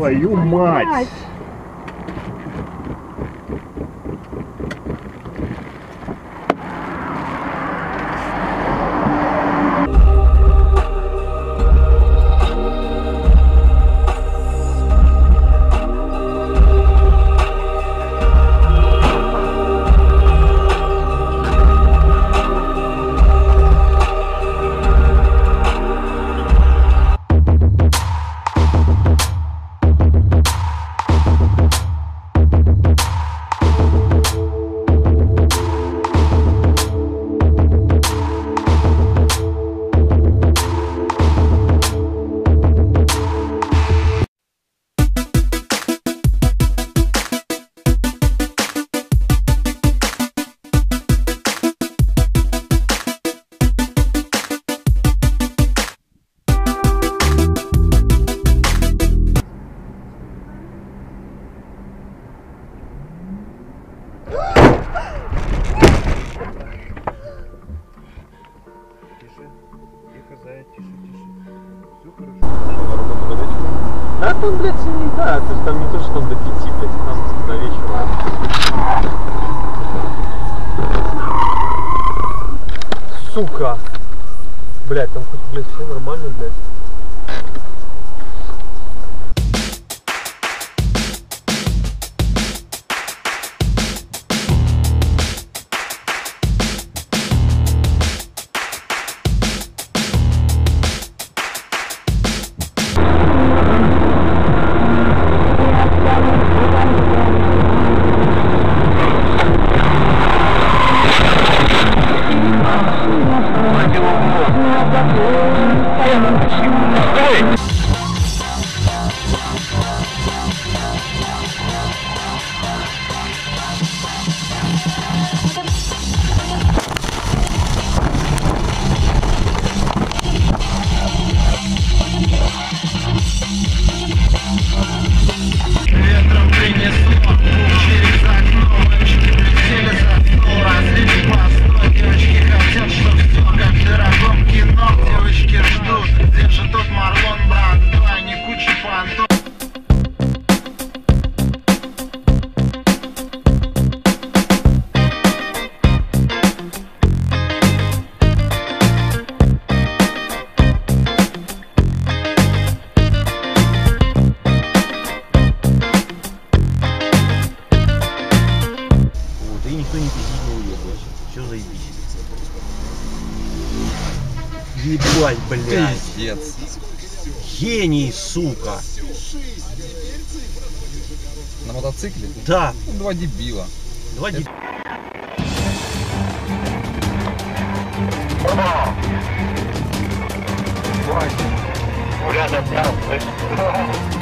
Твою мать! Да там, блядь, не да, то есть там не то, что там до 5, блядь, там до вечера. Сука! Блядь, там хоть, блядь, все нормально, блядь. Ветром принесло через окно, мальчики присели за стол, разлили по 100. Девочки хотят, чтоб все как в дорогом кино. Девочки ждут, где же тот Марлон Брандо, а не куча понтов. Никто не пиздит, не уебает. Все заебись. Ебать, блядь. Пиздец. Гений, сука. На мотоцикле? Да. Ну, два дебила. Два дебила. Рядом,